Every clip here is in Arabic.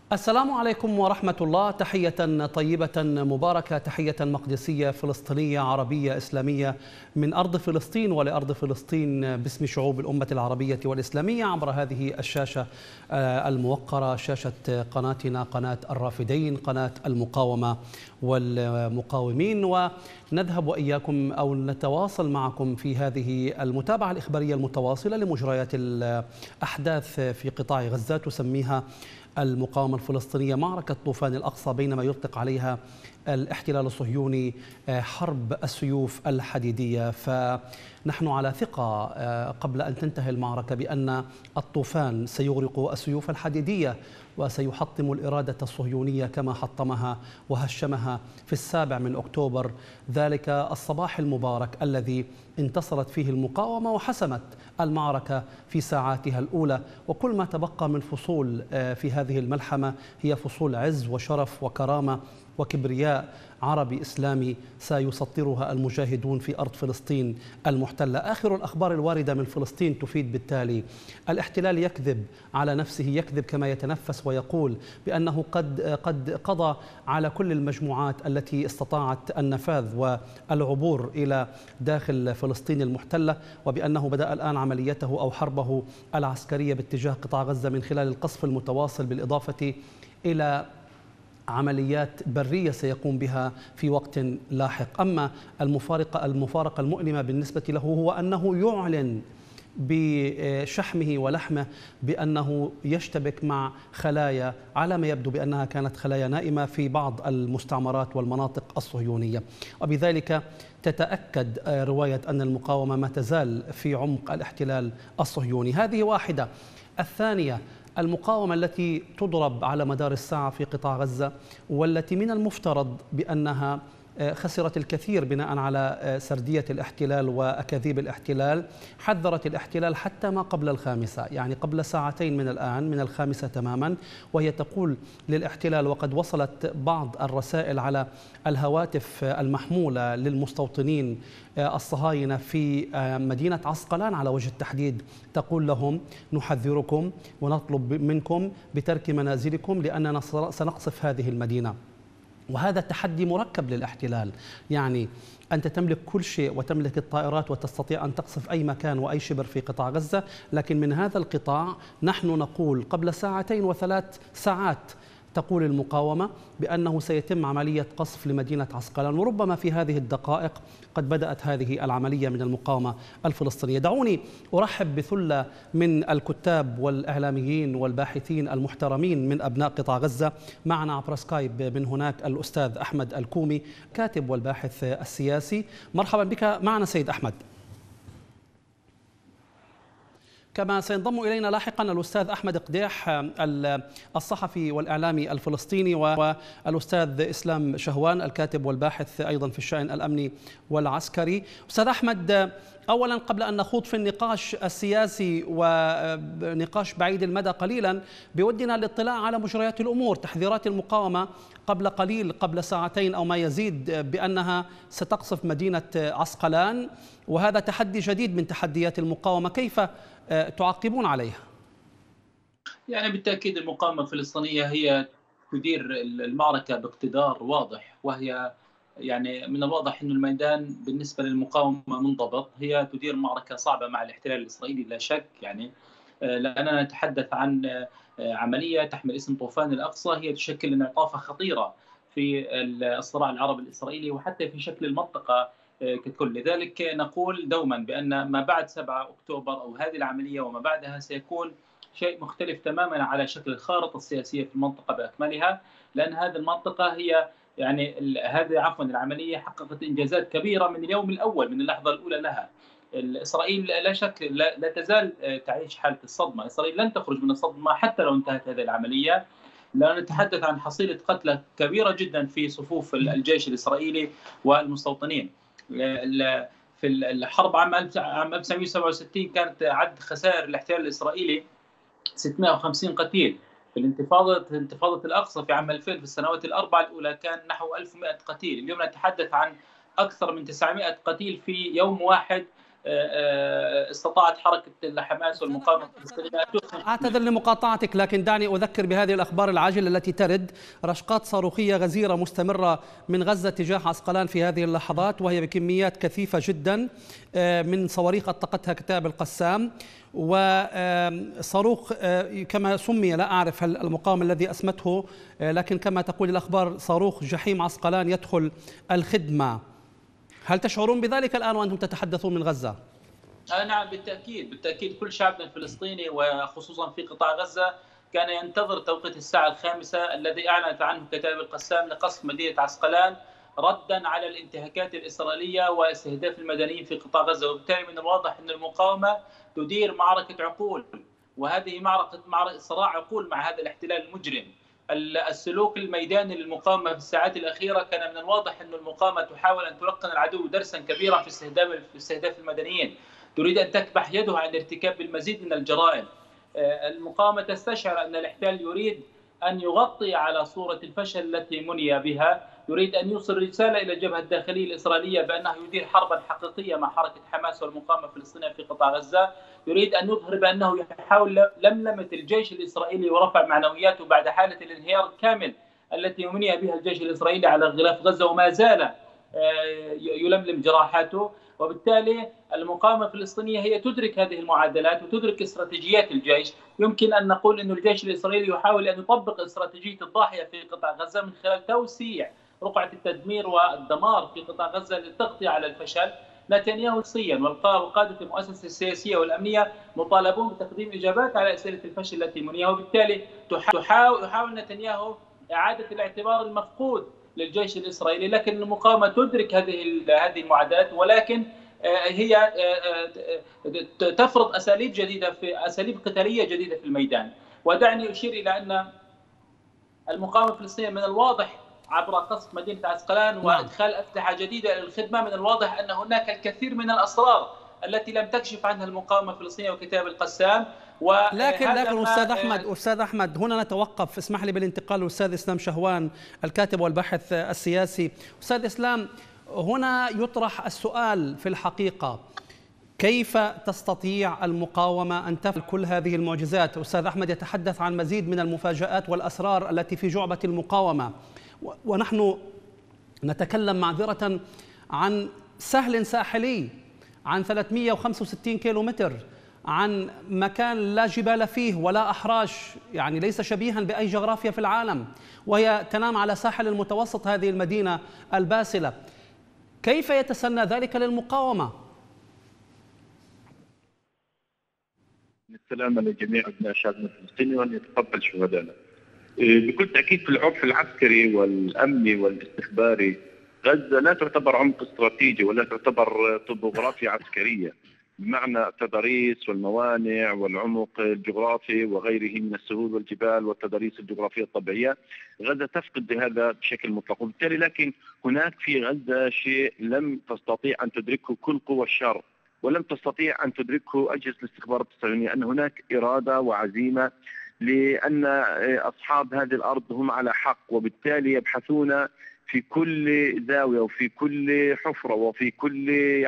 السلام عليكم ورحمة الله. تحية طيبة مباركة، تحية مقدسية فلسطينية عربية إسلامية من أرض فلسطين ولأرض فلسطين باسم شعوب الأمة العربية والإسلامية عبر هذه الشاشة الموقرة، شاشة قناتنا، قناة الرافدين، قناة المقاومة والمقاومين. ونذهب وإياكم أو نتواصل معكم في هذه المتابعة الإخبارية المتواصلة لمجريات الأحداث في قطاع غزة. تسميها المقاومة الفلسطينية معركة طوفان الأقصى، بينما يطلق عليها الاحتلال الصهيوني حرب السيوف الحديدية. فنحن على ثقة قبل أن تنتهي المعركة بأن الطوفان سيغرق السيوف الحديدية وسيحطم الإرادة الصهيونية كما حطمها وهشمها في 7 أكتوبر، ذلك الصباح المبارك الذي انتصرت فيه المقاومة وحسمت المعركة في ساعاتها الأولى. وكل ما تبقى من فصول في هذه الملحمة هي فصول عز وشرف وكرامة وكبرياء عربي إسلامي سيسطرها المجاهدون في أرض فلسطين المحتلة. آخر الأخبار الواردة من فلسطين تفيد الاحتلال يكذب على نفسه، يكذب كما يتنفس، ويقول بأنه قد قضى على كل المجموعات التي استطاعت النفاذ والعبور إلى داخل فلسطين المحتلة، وبأنه بدأ الآن عمليته أو حربه العسكرية باتجاه قطاع غزة من خلال القصف المتواصل، بالإضافة إلى عمليات برية سيقوم بها في وقت لاحق. أما المفارقة المؤلمة بالنسبة له هو أنه يعلن بشحمه ولحمه بأنه يشتبك مع خلايا على ما يبدو بأنها كانت خلايا نائمة في بعض المستعمرات والمناطق الصهيونية، وبذلك تتأكد رواية أن المقاومة ما تزال في عمق الاحتلال الصهيوني. هذه واحدة. الثانية، المقاومة التي تضرب على مدار الساعة في قطاع غزة، والتي من المفترض بأنها خسرت الكثير بناء على سردية الاحتلال وأكاذيب الاحتلال. حذرت الاحتلال حتى ما قبل الخامسة، يعني قبل ساعتين من الآن، من الخامسة تماما، وهي تقول للاحتلال، وقد وصلت بعض الرسائل على الهواتف المحمولة للمستوطنين الصهاينة في مدينة عسقلان على وجه التحديد، تقول لهم: نحذركم ونطلب منكم بترك منازلكم لأننا سنقصف هذه المدينة. وهذا تحدي مركب للاحتلال، يعني أنت تملك كل شيء وتملك الطائرات وتستطيع أن تقصف أي مكان وأي شبر في قطاع غزة، لكن من هذا القطاع نحن نقول قبل ساعتين و3 ساعات تقول المقاومة بأنه سيتم عملية قصف لمدينة عسقلان، وربما في هذه الدقائق قد بدأت هذه العملية من المقاومة الفلسطينية. دعوني أرحب بثلة من الكتاب والإعلاميين والباحثين المحترمين من أبناء قطاع غزة. معنا عبر سكايب من هناك الأستاذ أحمد الكومي، كاتب والباحث السياسي. مرحبا بك معنا سيد أحمد. كما سينضم إلينا لاحقا الأستاذ أحمد قديح الصحفي والإعلامي الفلسطيني، والأستاذ إسلام شهوان الكاتب والباحث أيضا في الشأن الأمني والعسكري. أستاذ أحمد، أولا قبل أن نخوض في النقاش السياسي ونقاش بعيد المدى قليلا، بودنا الاطلاع على مجريات الأمور. تحذيرات المقاومة قبل قليل، قبل ساعتين أو ما يزيد، بأنها ستقصف مدينة عسقلان، وهذا تحدي جديد من تحديات المقاومة. كيف تعقبون عليها؟ يعني بالتأكيد المقاومة الفلسطينية هي تدير المعركة باقتدار واضح، وهي يعني من الواضح أن الميدان بالنسبة للمقاومة منضبط. هي تدير معركة صعبة مع الاحتلال الإسرائيلي لا شك، يعني لأننا نتحدث عن عملية تحمل اسم طوفان الأقصى، هي تشكل انعطافة خطيرة في الصراع العربي الإسرائيلي وحتى في شكل المنطقة ككل. لذلك نقول دوما بأن ما بعد 7 أكتوبر أو هذه العملية وما بعدها سيكون شيء مختلف تماما على شكل الخارطة السياسية في المنطقة بأكملها، لأن هذه المنطقة هي يعني العملية حققت إنجازات كبيرة من اليوم الأول، من اللحظة الأولى لها. إسرائيل لا شك لا تزال تعيش حالة الصدمة. إسرائيل لن تخرج من الصدمة حتى لو انتهت هذه العملية، لا نتحدث عن حصيلة قتلى كبيرة جدا في صفوف الجيش الإسرائيلي والمستوطنين. في الحرب عام 1967 كانت عدد خسائر الاحتلال الإسرائيلي 650 قتيل. في انتفاضة الأقصى في عام 2000 في السنوات الأربعة الأولى كان نحو 1100 قتيل. اليوم نتحدث عن أكثر من 900 قتيل في يوم واحد استطاعت حركة حماس والمقاومة الفلسطينية أن تدخل. أعتذر لمقاطعتك، لكن دعني أذكر بهذه الأخبار العاجلة التي ترد. رشقات صاروخية غزيرة مستمرة من غزة تجاه عسقلان في هذه اللحظات، وهي بكميات كثيفة جدا من صواريخ أطلقتها كتائب القسام، وصاروخ كما سمي، لا أعرف هل المقاومة الذي أسمته، لكن كما تقول الأخبار صاروخ جحيم عسقلان يدخل الخدمة. هل تشعرون بذلك الآن وأنتم تتحدثون من غزة؟ نعم، بالتأكيد كل شعبنا الفلسطيني وخصوصا في قطاع غزة كان ينتظر توقيت الساعة 5 الذي أعلنت عنه كتائب القسام لقصف مدينة عسقلان ردا على الانتهاكات الإسرائيلية واستهداف المدنيين في قطاع غزة. وبالتالي من الواضح أن المقاومة تدير معركة عقول، وهذه معركة صراع عقول مع هذا الاحتلال المجرم. السلوك الميداني للمقاومة في الساعات الأخيرة كان من الواضح أن المقاومة تحاول أن تلقن العدو درسا كبيرا في استهداف المدنيين، تريد أن تكبح يدها عن ارتكاب المزيد من الجرائم. المقاومة تستشعر أن الاحتلال يريد أن يغطي على صورة الفشل التي مني بها، يريد أن يوصل رسالة إلى الجبهة الداخلية الإسرائيلية بأنه يدير حربا حقيقية مع حركة حماس والمقاومة الفلسطينية في قطاع غزة، يريد أن يظهر بأنه يحاول لملمة الجيش الإسرائيلي ورفع معنوياته بعد حالة الانهيار الكامل التي مني بها الجيش الإسرائيلي على غلاف غزة، وما زال يلملم جراحاته. وبالتالي المقاومة الفلسطينية هي تدرك هذه المعادلات وتدرك استراتيجيات الجيش. يمكن أن نقول أن الجيش الإسرائيلي يحاول أن يطبق استراتيجية الضاحية في قطاع غزة من خلال توسيع رقعة التدمير والدمار في قطاع غزة للتغطية على الفشل. نتنياهو شخصيا وقادة المؤسسة السياسية والأمنية مطالبون بتقديم إجابات على أسئلة الفشل التي منيها، وبالتالي يحاول نتنياهو إعادة الاعتبار المفقود للجيش الإسرائيلي. لكن المقاومة تدرك هذه المعادلات، ولكن هي تفرض أساليب قتالية جديدة في الميدان. ودعني أشير إلى أن المقاومة الفلسطينية من الواضح عبر قصف مدينة عسقلان وإدخال أسلحة جديدة للخدمة، من الواضح أن هناك الكثير من الأسرار التي لم تكشف عنها المقاومة الفلسطينية وكتائب القسام. لكن أستاذ أحمد هنا نتوقف. اسمح لي بالانتقال للأستاذ إسلام شهوان الكاتب والباحث السياسي. أستاذ إسلام، هنا يطرح السؤال في الحقيقة: كيف تستطيع المقاومة أن تفعل كل هذه المعجزات؟ أستاذ أحمد يتحدث عن مزيد من المفاجآت والأسرار التي في جعبة المقاومة، ونحن نتكلم معذرة عن سهل ساحلي، عن 365 كيلومتر، عن مكان لا جبال فيه ولا أحراش، يعني ليس شبيها بأي جغرافيا في العالم، وهي تنام على ساحل المتوسط هذه المدينة الباسلة. كيف يتسنى ذلك للمقاومة؟ السلام لجميع ابناء شعبنا الفلسطيني وان يتقبل شهدائنا. بكل تاكيد في العرف العسكري والامني والاستخباري غزه لا تعتبر عمق استراتيجي ولا تعتبر طبوغرافيا عسكريه بمعنى التضاريس والموانع والعمق الجغرافي وغيره من السهول والجبال والتضاريس الجغرافيه الطبيعيه. غزه تفقد هذا بشكل مطلق، وبالتالي لكن هناك في غزه شيء لم تستطيع ان تدركه كل قوى الشر ولم تستطيع أن تدركه أجهزة الاستخبارات الصهيونية، أن هناك إرادة وعزيمة لأن أصحاب هذه الأرض هم على حق، وبالتالي يبحثون في كل زاوية وفي كل حفرة وفي كل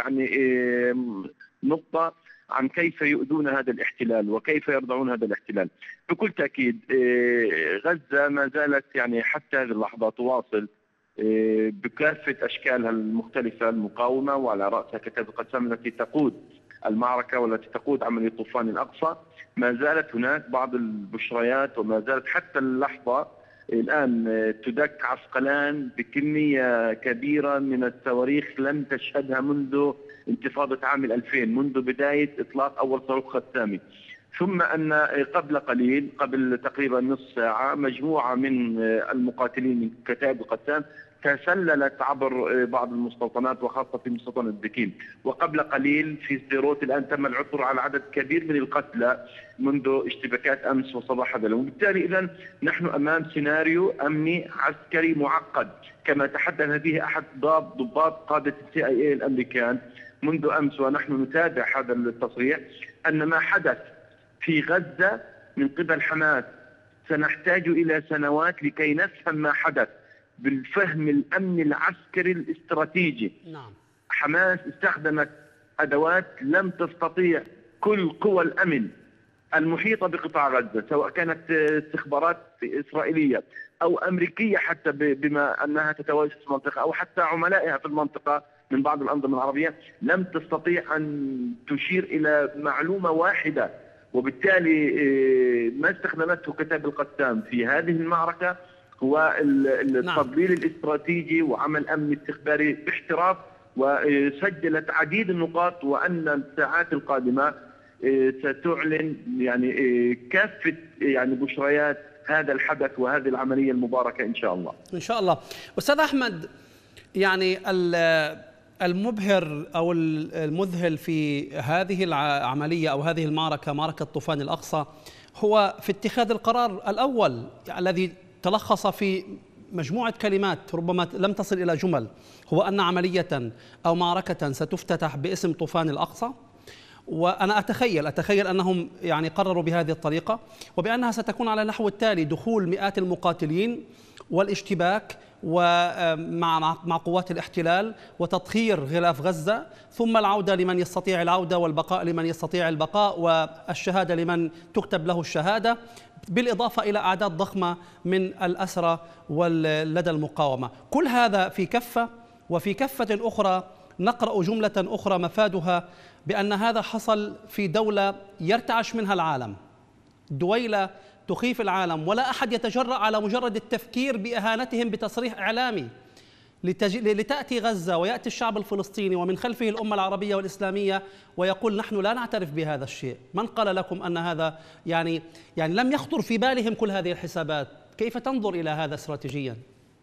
نقطة عن كيف يؤذون هذا الاحتلال وكيف يرضعون هذا الاحتلال. بكل تأكيد غزة ما زالت حتى هذه اللحظة تواصل بكافة أشكالها المختلفة المقاومة، وعلى رأسها كتائب القسام التي تقود المعركة والتي تقود عملية طوفان الأقصى. ما زالت هناك بعض البشريات وما زالت حتى اللحظة الآن تدك عسقلان بكمية كبيرة من الصواريخ لم تشهدها منذ انتفاضة عام 2000، منذ بداية إطلاق أول صاروخ قسامي. ثم أن قبل قليل، قبل تقريبا نصف ساعة، مجموعة من المقاتلين من كتائب القسام تسللت عبر بعض المستوطنات وخاصة في مستوطنة بكين. وقبل قليل في سديروت الآن تم العثور على عدد كبير من القتلى منذ اشتباكات أمس وصباح هذا اليوم. وبالتالي إذن نحن أمام سيناريو أمني عسكري معقد كما تحدث به أحد ضباط قادة CIA الأمريكان منذ أمس، ونحن نتابع هذا التصريح، أن ما حدث في غزة من قبل حماس سنحتاج إلى سنوات لكي نفهم ما حدث بالفهم الأمني العسكري الاستراتيجي. نعم. حماس استخدمت أدوات لم تستطيع كل قوى الأمن المحيطة بقطاع غزة، سواء كانت استخبارات إسرائيلية أو أمريكية حتى بما أنها تتواجد في المنطقة، أو حتى عملائها في المنطقة من بعض الأنظمة العربية، لم تستطيع أن تشير إلى معلومة واحدة. وبالتالي ما استخدمته كتائب القسام في هذه المعركة هو التضليل الاستراتيجي وعمل أمني استخباري باحتراف، وسجلت عديد النقاط، وأن الساعات القادمة ستعلن يعني كافة يعني بشريات هذا الحدث وهذه العملية المباركة إن شاء الله. إن شاء الله. أستاذ أحمد، يعني المبهر أو المذهل في هذه العملية أو هذه المعركة، معركة طوفان الأقصى، هو في اتخاذ القرار الأول الذي تلخص في مجموعة كلمات ربما لم تصل إلى جمل، هو أن عملية أو معركة ستفتتح باسم طوفان الأقصى. وأنا أتخيل أنهم يعني قرروا بهذه الطريقة، وبأنها ستكون على النحو التالي: دخول مئات المقاتلين والاشتباك مع قوات الاحتلال وتطهير غلاف غزة، ثم العودة لمن يستطيع العودة، والبقاء لمن يستطيع البقاء، والشهادة لمن تكتب له الشهادة، بالإضافة إلى أعداد ضخمة من الأسرى لدى المقاومة. كل هذا في كفة، وفي كفة أخرى نقرأ جملة أخرى مفادها بأن هذا حصل في دولة يرتعش منها العالم، دويلة تخيف العالم، ولا أحد يتجرأ على مجرد التفكير بإهانتهم بتصريح إعلامي. لتأتي غزة ويأتي الشعب الفلسطيني ومن خلفه الأمة العربية والإسلامية ويقول نحن لا نعترف بهذا الشيء. من قال لكم أن هذا يعني لم يخطر في بالهم كل هذه الحسابات؟ كيف تنظر إلى هذا استراتيجيا؟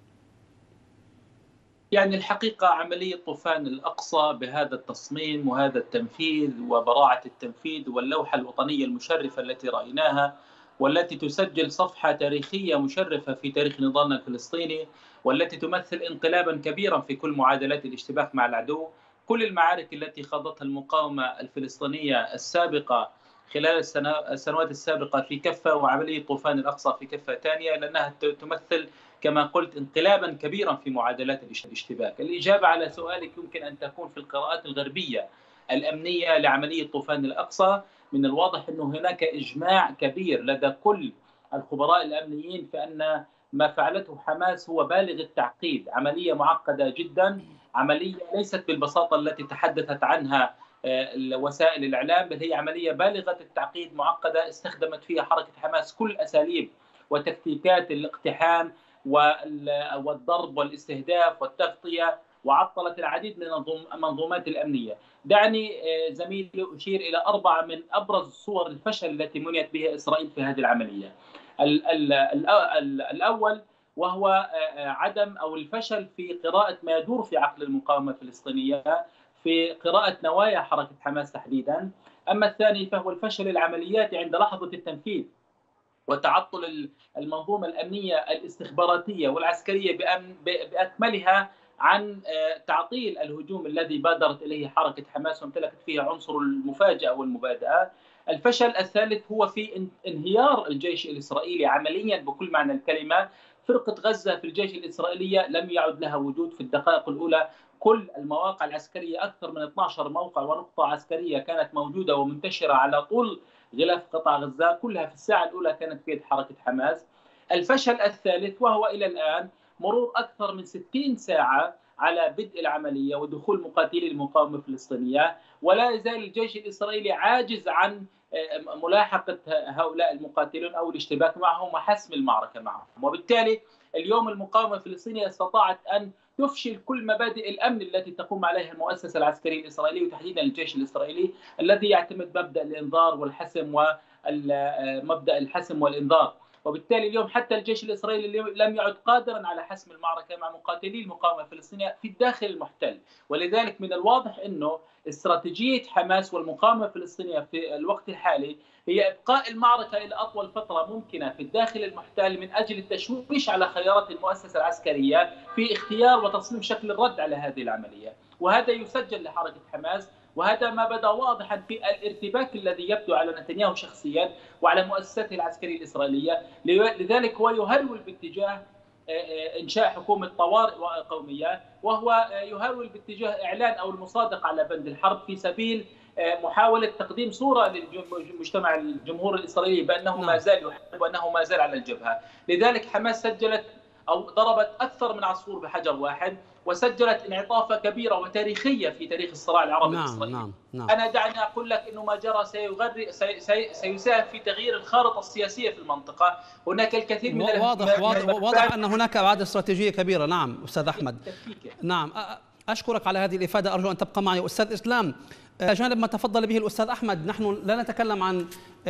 يعني الحقيقة عملية طوفان الأقصى بهذا التصميم وهذا التنفيذ وبراعة التنفيذ واللوحة الوطنية المشرفة التي رأيناها، والتي تسجل صفحة تاريخية مشرفة في تاريخ نضالنا الفلسطيني، والتي تمثل انقلابا كبيرا في كل معادلات الاشتباك مع العدو. كل المعارك التي خاضتها المقاومة الفلسطينية السابقة خلال السنوات السابقة في كفة، وعملية طوفان الأقصى في كفة ثانية، لأنها تمثل كما قلت انقلابا كبيرا في معادلات الاشتباك. الإجابة على سؤالك يمكن أن تكون في القراءات الغربية الأمنية لعملية طوفان الأقصى. من الواضح أنه هناك إجماع كبير لدى كل الخبراء الأمنيين في أن ما فعلته حماس هو بالغ التعقيد، عملية معقدة جدا، عملية ليست بالبساطة التي تحدثت عنها وسائل الإعلام، بل هي عملية بالغة التعقيد معقدة استخدمت فيها حركة حماس كل أساليب وتكتيكات الاقتحام والضرب والاستهداف والتغطية، وعطلت العديد من المنظومات الأمنية. دعني زميلي أشير إلى 4 من أبرز صور الفشل التي منيت بها إسرائيل في هذه العملية. الأول وهو عدم أو الفشل في قراءة ما يدور في عقل المقاومة الفلسطينية، في قراءة نوايا حركة حماس تحديدا. أما الثاني فهو الفشل العملياتي عند لحظة التنفيذ، وتعطل المنظومة الأمنية الاستخباراتية والعسكرية بأكملها عن تعطيل الهجوم الذي بادرت إليه حركة حماس وامتلكت فيه عنصر المفاجأة والمبادئة. الفشل الثالث هو في انهيار الجيش الإسرائيلي عمليا بكل معنى الكلمة. فرقة غزة في الجيش الإسرائيلي لم يعد لها وجود في الدقائق الأولى. كل المواقع العسكرية، أكثر من 12 موقع ونقطة عسكرية كانت موجودة ومنتشرة على طول غلاف قطاع غزة، كلها في الساعة الأولى كانت في يد حركة حماس. الفشل الثالث وهو إلى الآن مرور أكثر من 60 ساعة على بدء العملية ودخول مقاتلي المقاومة الفلسطينية، ولا يزال الجيش الإسرائيلي عاجز عن ملاحقة هؤلاء المقاتلون أو الاشتباك معهم وحسم المعركة معهم. وبالتالي اليوم المقاومة الفلسطينية استطاعت أن تفشل كل مبادئ الأمن التي تقوم عليها المؤسسة العسكرية الإسرائيلية، وتحديدا الجيش الإسرائيلي الذي يعتمد مبدأ الإنذار والحسم ومبدأ الحسم والإنذار. وبالتالي اليوم حتى الجيش الإسرائيلي لم يعد قادرا على حسم المعركة مع مقاتلي المقاومة الفلسطينية في الداخل المحتل. ولذلك من الواضح أنه استراتيجية حماس والمقاومة الفلسطينية في الوقت الحالي هي إبقاء المعركة إلى أطول فترة ممكنة في الداخل المحتل من أجل التشويش على خيارات المؤسسة العسكرية في اختيار وتصميم شكل الرد على هذه العملية. وهذا يسجل لحركة حماس، وهذا ما بدا واضحا في الارتباك الذي يبدو على نتنياهو شخصيا وعلى مؤسساته العسكرية الإسرائيلية. لذلك هو يهرول باتجاه إنشاء حكومة طوارئ قومية، وهو يهرول باتجاه إعلان أو المصادقة على بند الحرب في سبيل محاولة تقديم صورة للمجتمع الجمهور الإسرائيلي بأنه ما زال يحارب وأنه ما زال على الجبهة. لذلك حماس سجلت أو ضربت أكثر من عصفور بحجر واحد، وسجلت انعطافة كبيرة وتاريخية في تاريخ الصراع العربي الإسرائيلي. أنا دعني أقول لك أنه ما جرى سيساهم في تغيير الخارطة السياسية في المنطقة. هناك الكثير من واضح أن هناك أبعاد استراتيجية كبيرة. نعم أستاذ أحمد. نعم، أشكرك على هذه الإفادة، أرجو أن تبقى معي. أستاذ إسلام، جانب ما تفضل به الأستاذ أحمد، نحن لا نتكلم عن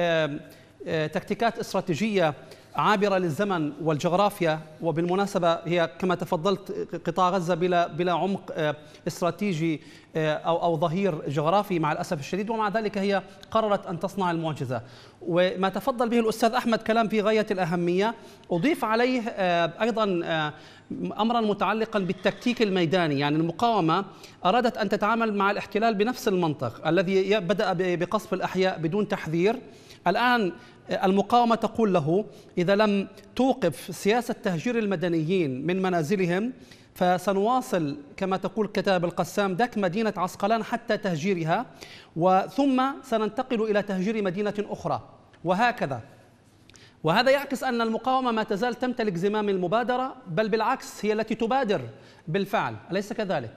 تكتيكات استراتيجية عابرة للزمن والجغرافيا، وبالمناسبة هي كما تفضلت قطاع غزة بلا عمق استراتيجي أو ظهير جغرافي مع الأسف الشديد، ومع ذلك هي قررت أن تصنع المعجزة. وما تفضل به الأستاذ أحمد كلام في غاية الأهمية. أضيف عليه أيضا أمرا متعلقا بالتكتيك الميداني، يعني المقاومة أرادت أن تتعامل مع الاحتلال بنفس المنطق الذي بدأ بقصف الأحياء بدون تحذير. الآن المقاومة تقول له إذا لم توقف سياسة تهجير المدنيين من منازلهم فسنواصل كما تقول كتاب القسام دك مدينة عسقلان حتى تهجيرها، وثم سننتقل إلى تهجير مدينة أخرى، وهكذا. وهذا يعكس أن المقاومة ما تزال تمتلك زمام المبادرة، بل بالعكس هي التي تبادر بالفعل، أليس كذلك؟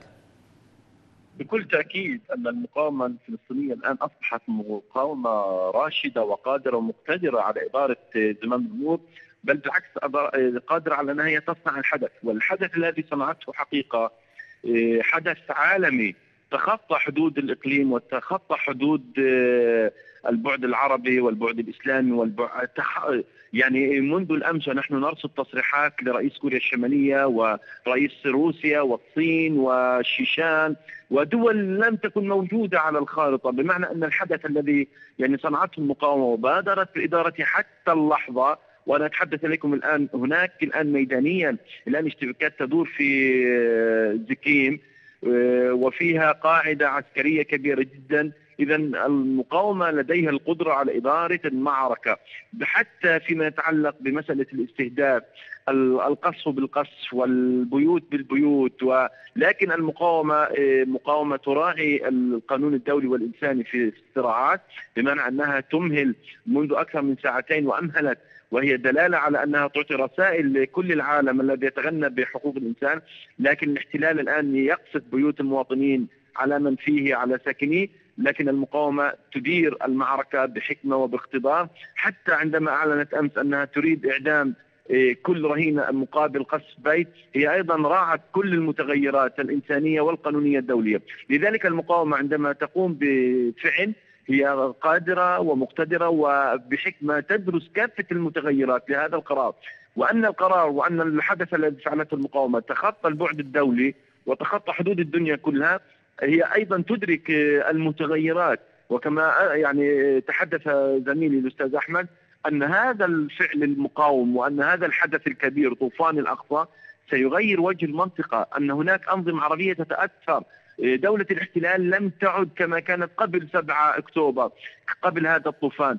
بكل تأكيد أن المقاومة الفلسطينية الآن أصبحت مقاومة راشدة وقادرة ومقتدرة على إدارة زمام الأمور، بل بالعكس قادرة على أنها تصنع الحدث. والحدث الذي صنعته حقيقة حدث عالمي تخطى حدود الإقليم وتخطى حدود البعد العربي والبعد الإسلامي يعني منذ الأمس نحن نرصد تصريحات لرئيس كوريا الشمالية ورئيس روسيا والصين والشيشان ودول لم تكن موجودة على الخارطة، بمعنى أن الحدث الذي يعني صنعته المقاومة وبادرت بإدارته حتى اللحظة، وأنا أتحدث إليكم الآن هناك ميدانيا الآن اشتباكات تدور في زكيم وفيها قاعدة عسكرية كبيرة جدا. إذا المقاومة لديها القدرة على إدارة المعركة حتى فيما يتعلق بمسألة الاستهداف، القصف بالقصف والبيوت بالبيوت. ولكن المقاومة مقاومة تراعي القانون الدولي والإنساني في الصراعات، بمعنى أنها تمهل منذ أكثر من ساعتين وأمهلت، وهي دلالة على أنها تعطي رسائل لكل العالم الذي يتغنى بحقوق الإنسان. لكن الاحتلال الآن يقصف بيوت المواطنين على من فيه على ساكنيه، لكن المقاومة تدير المعركة بحكمة وباقتدار، حتى عندما أعلنت أمس أنها تريد إعدام كل رهينة مقابل قصف بيت، هي أيضا راعت كل المتغيرات الإنسانية والقانونية الدولية. لذلك المقاومة عندما تقوم بفعل هي قادرة ومقتدرة وبحكمة تدرس كافة المتغيرات لهذا القرار، وأن القرار وأن الحدث الذي فعلته المقاومة تخطى البعد الدولي وتخطى حدود الدنيا كلها، هي أيضا تدرك المتغيرات. وكما يعني تحدث زميلي الأستاذ أحمد أن هذا الفعل المقاوم وأن هذا الحدث الكبير طوفان الأقصى سيغير وجه المنطقة، أن هناك أنظمة عربية تتأثر. دولة الاحتلال لم تعد كما كانت قبل 7 أكتوبر قبل هذا الطوفان،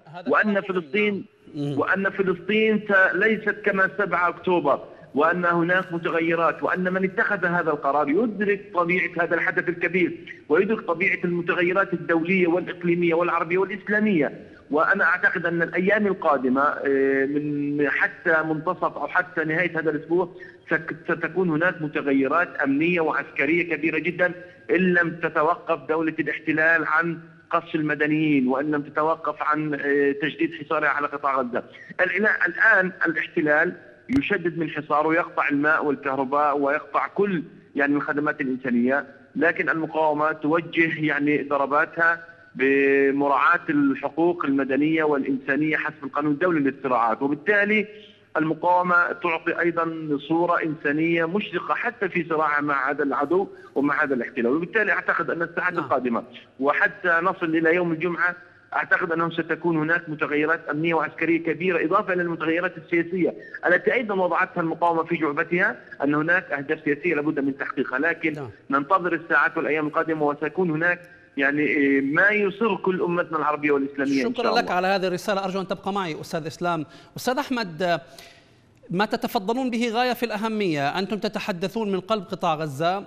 وأن فلسطين ليست كما 7 أكتوبر، وأن هناك متغيرات، وأن من اتخذ هذا القرار يدرك طبيعة هذا الحدث الكبير ويدرك طبيعة المتغيرات الدولية والإقليمية والعربية والإسلامية. وأنا أعتقد أن الأيام القادمة من حتى منتصف أو حتى نهاية هذا الأسبوع ستكون هناك متغيرات أمنية وعسكرية كبيرة جدا إن لم تتوقف دولة الاحتلال عن قصف المدنيين، وإن لم تتوقف عن تجديد حصارها على قطاع غزة. الآن الاحتلال يشدد من حصاره ويقطع الماء والكهرباء ويقطع كل يعني الخدمات الإنسانية، لكن المقاومة توجه يعني ضرباتها بمراعاة الحقوق المدنية والإنسانية حسب القانون الدولي للصراعات. وبالتالي المقاومة تعطي أيضا صورة إنسانية مشرقة حتى في صراعها مع هذا العدو ومع هذا الاحتلال. وبالتالي أعتقد أن الساعات القادمة وحتى نصل إلى يوم الجمعة أعتقد أنه ستكون هناك متغيرات أمنية وعسكرية كبيرة، إضافة إلى المتغيرات السياسية التي أيضا وضعتها المقاومة في جعبتها، أن هناك أهداف سياسية لابد من تحقيقها. لكن ننتظر الساعات والأيام القادمة وسيكون هناك يعني ما يسر كل أمتنا العربية والإسلامية. شكرا لك على هذه الرسالة، أرجو أن تبقى معي أستاذ إسلام. أستاذ أحمد، ما تتفضلون به غاية في الأهمية. أنتم تتحدثون من قلب قطاع غزة،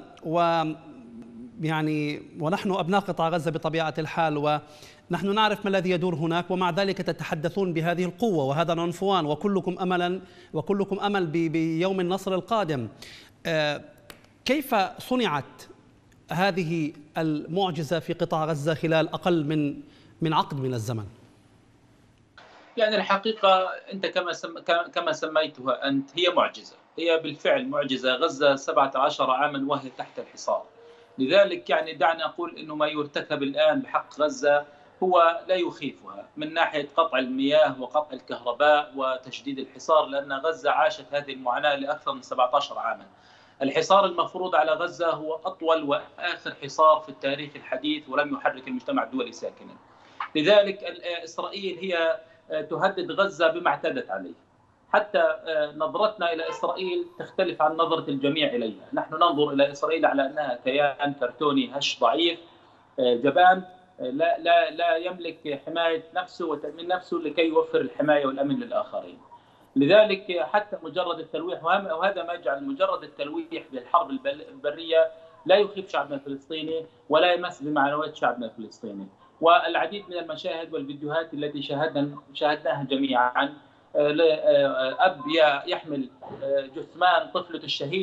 ونحن أبناء قطاع غزة بطبيعة الحال، ونحن نعرف ما الذي يدور هناك، ومع ذلك تتحدثون بهذه القوة وهذا العنفوان، وكلكم أمل بيوم النصر القادم. كيف صنعت هذه المعجزة في قطاع غزة خلال أقل من عقد من الزمن؟ يعني الحقيقة أنت كما سميتها أنت، هي معجزة، هي بالفعل معجزة. غزة 17 عاما وهي تحت الحصار، لذلك يعني دعني أقول أنه ما يرتكب الآن بحق غزة هو لا يخيفها من ناحية قطع المياه وقطع الكهرباء وتشديد الحصار، لأن غزة عاشت هذه المعاناة لأكثر من 17 عاما. الحصار المفروض على غزة هو أطول وآخر حصار في التاريخ الحديث، ولم يحرك المجتمع الدولي ساكنا. لذلك إسرائيل هي تهدد غزة بما اعتدت عليه. حتى نظرتنا إلى إسرائيل تختلف عن نظرة الجميع إليها. نحن ننظر إلى إسرائيل على أنها كيان كرتوني هش ضعيف جبان، لا يملك حماية نفسه وتأمين نفسه لكي يوفر الحماية والأمن للآخرين. لذلك حتى مجرد التلويح، وهذا ما يجعل مجرد التلويح بالحرب البرية لا يخيف شعبنا الفلسطيني ولا يمس بمعنويات شعبنا الفلسطيني. والعديد من المشاهد والفيديوهات التي شاهدناها جميعا، أب يحمل جثمان طفلة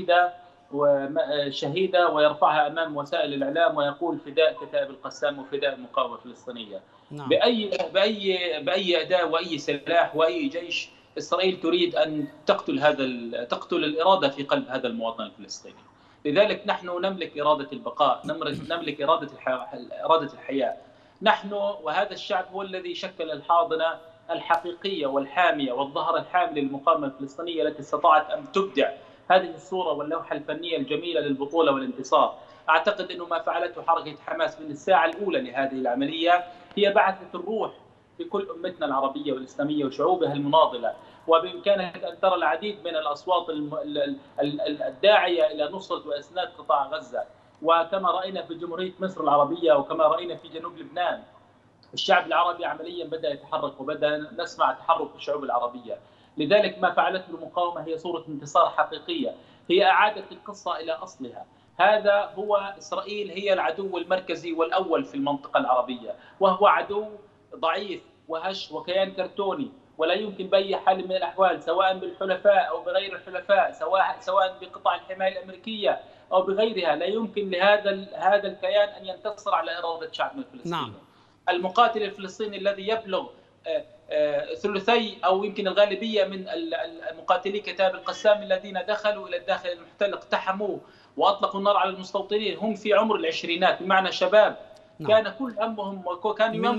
الشهيدة ويرفعها أمام وسائل الإعلام ويقول فداء كتائب القسام وفداء المقاومة الفلسطينية. نعم. بأي أداة وأي سلاح وأي جيش إسرائيل تريد أن تقتل الإرادة في قلب هذا المواطن الفلسطيني. لذلك نحن نملك إرادة البقاء، نملك إرادة الحياة. نحن وهذا الشعب هو الذي شكل الحاضنة الحقيقية والحامية والظهر الحامل للمقاومة الفلسطينية التي استطاعت أن تبدع هذه الصورة واللوحة الفنية الجميلة للبطولة والانتصار. أعتقد أنه ما فعلته حركة حماس من الساعة الأولى لهذه العملية هي بعثت الروح في كل أمتنا العربية والإسلامية وشعوبها المناضلة، وبإمكانك أن ترى العديد من الأصوات الداعية إلى نصرة وإسناد قطاع غزة. وكما رأينا في جمهورية مصر العربية وكما رأينا في جنوب لبنان، الشعب العربي عمليا بدأ يتحرك وبدأ نسمع تحرك الشعوب العربية. لذلك ما فعلته المقاومة هي صورة انتصار حقيقية، هي إعادة القصة إلى أصلها. هذا هو إسرائيل، هي العدو المركزي والأول في المنطقة العربية، وهو عدو ضعيف وهش وكيان كرتوني، ولا يمكن بأي حال من الأحوال سواء بالحلفاء أو بغير الحلفاء، سواء بقطع الحماية الأمريكية أو بغيرها، لا يمكن لهذا الكيان أن ينتصر على إرادة شعبنا الفلسطيني. نعم. المقاتل الفلسطيني الذي يبلغ ثلثي أو يمكن الغالبية من مقاتلي كتائب القسام الذين دخلوا إلى الداخل المحتل اقتحموه وأطلقوا النار على المستوطنين هم في عمر العشرينات، بمعنى شباب. نعم. كان كل همهم وكانوا من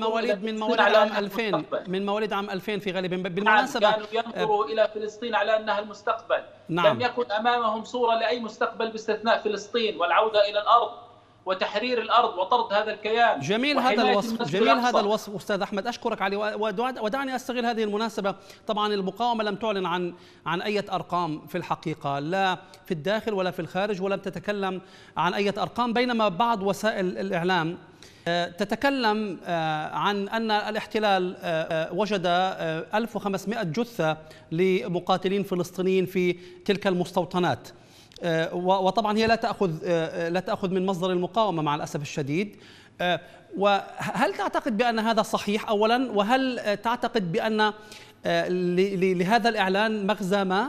مواليد عام 2000 في غالب. بالمناسبة كانوا ينظروا إلى فلسطين على أنها المستقبل. نعم. لم يكن أمامهم صورة لأي مستقبل باستثناء فلسطين والعودة إلى الأرض وتحرير الأرض وطرد هذا الكيان. جميل هذا الوصف أستاذ أحمد، أشكرك عليه. ودعني أستغل هذه المناسبة. طبعا المقاومة لم تعلن عن أي أرقام في الحقيقة، لا في الداخل ولا في الخارج، ولم تتكلم عن أي أرقام، بينما بعض وسائل الإعلام تتكلم عن أن الاحتلال وجد 1500 جثة لمقاتلين فلسطينيين في تلك المستوطنات. وطبعا هي لا تأخذ من مصدر المقاومة مع الأسف الشديد. وهل تعتقد بأن هذا صحيح أولا؟ وهل تعتقد بأن لهذا الإعلان مغزى ما؟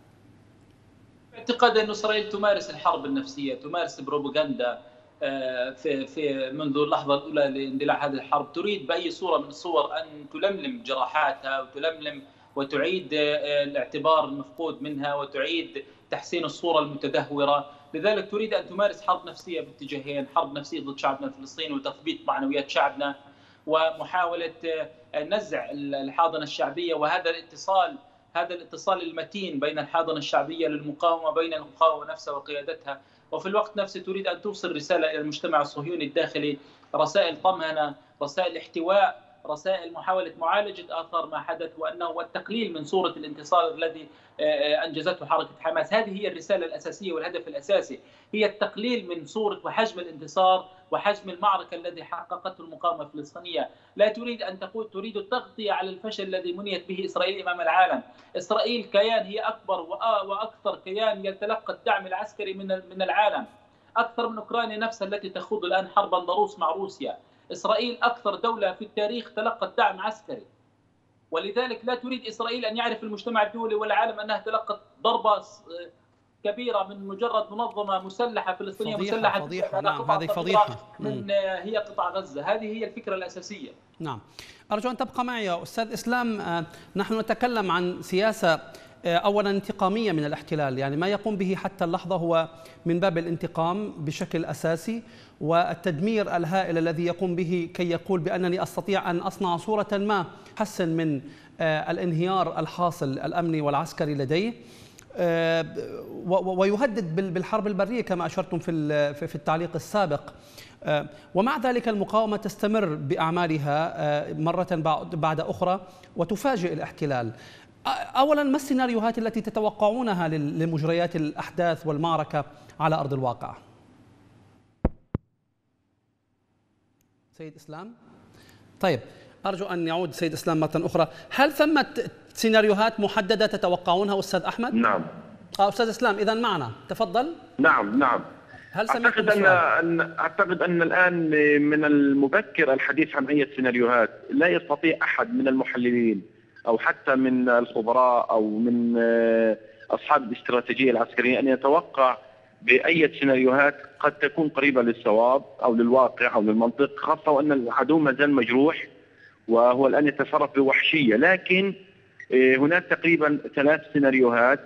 اعتقد أن إسرائيل تمارس الحرب النفسية، تمارس بروباغندا في منذ اللحظة الأولى لاندلاع هذه الحرب. تريد بأي صورة من الصور أن تلملم جراحاتها وتلملم وتعيد الاعتبار المفقود منها وتعيد تحسين الصورة المتدهورة. لذلك تريد أن تمارس حرب نفسية باتجاهين، حرب نفسية ضد شعبنا الفلسطيني وتثبيط معنويات شعبنا ومحاولة نزع الحاضنة الشعبية، وهذا الاتصال المتين بين الحاضنة الشعبية للمقاومة، بين المقاومة نفسها وقيادتها. وفي الوقت نفسه تريد أن توصل رسالة إلى المجتمع الصهيوني الداخلي، رسائل طمأنة، رسائل احتواء رسائل محاولة معالجة آثار ما حدث، وأنه التقليل من صورة الانتصار الذي أنجزته حركة حماس. هذه هي الرسالة الأساسية والهدف الأساسي، هي التقليل من صورة وحجم الانتصار وحجم المعركة الذي حققته المقاومة الفلسطينية. لا تريد أن تقول، تريد التغطية على الفشل الذي منيت به إسرائيل أمام العالم. إسرائيل كيان هي أكبر وأكثر كيان يتلقى الدعم العسكري من العالم، أكثر من أوكرانيا نفسها التي تخوض الآن حربا ضروس مع روسيا. إسرائيل أكثر دولة في التاريخ تلقت دعم عسكري، ولذلك لا تريد إسرائيل أن يعرف المجتمع الدولي والعالم أنها تلقت ضربة كبيرة من مجرد منظمة مسلحة فلسطينية مسلحة. فضيحة. نعم، هذه فضيحة هي قطاع غزة. هذه هي الفكرة الأساسية. نعم، أرجو أن تبقى معي يا أستاذ إسلام. نحن نتكلم عن سياسة أولا انتقامية من الاحتلال، يعني ما يقوم به حتى اللحظة هو من باب الانتقام بشكل أساسي، والتدمير الهائل الذي يقوم به كي يقول بأنني أستطيع أن أصنع صورة ما حسن من الانهيار الحاصل الأمني والعسكري لديه، ويهدد بالحرب البرية كما أشرتم في التعليق السابق. ومع ذلك المقاومة تستمر بأعمالها مرة بعد أخرى وتفاجئ الاحتلال. أولا، ما السيناريوهات التي تتوقعونها لمجريات الأحداث والمعركة على أرض الواقع؟ سيد إسلام؟ طيب، أرجو أن يعود سيد إسلام مرة أخرى. هل ثمة سيناريوهات محددة تتوقعونها أستاذ أحمد؟ نعم. أستاذ إسلام إذا معنا، تفضل. نعم. هل أعتقد أن الآن من المبكر الحديث عن أي سيناريوهات. لا يستطيع أحد من المحللين أو حتى من الخبراء أو من أصحاب الاستراتيجية العسكرية أن يتوقع بأي سيناريوهات قد تكون قريبة للصواب أو للواقع أو للمنطق، خاصة وأن العدو ما زال مجروح وهو الآن يتصرف بوحشية. لكن هناك تقريبا 3 سيناريوهات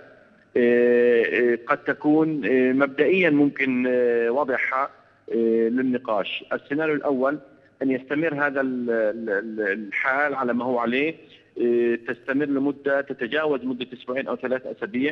قد تكون مبدئيا ممكن وضعها للنقاش. السيناريو الأول أن يستمر هذا الحال على ما هو عليه، تستمر لمدة تتجاوز مدة 2 أو 3 أسابيع،